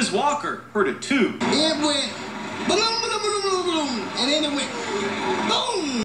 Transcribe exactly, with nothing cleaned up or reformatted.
Miz Walker heard it too. It went boom, boom, boom, boom, boom, and then it went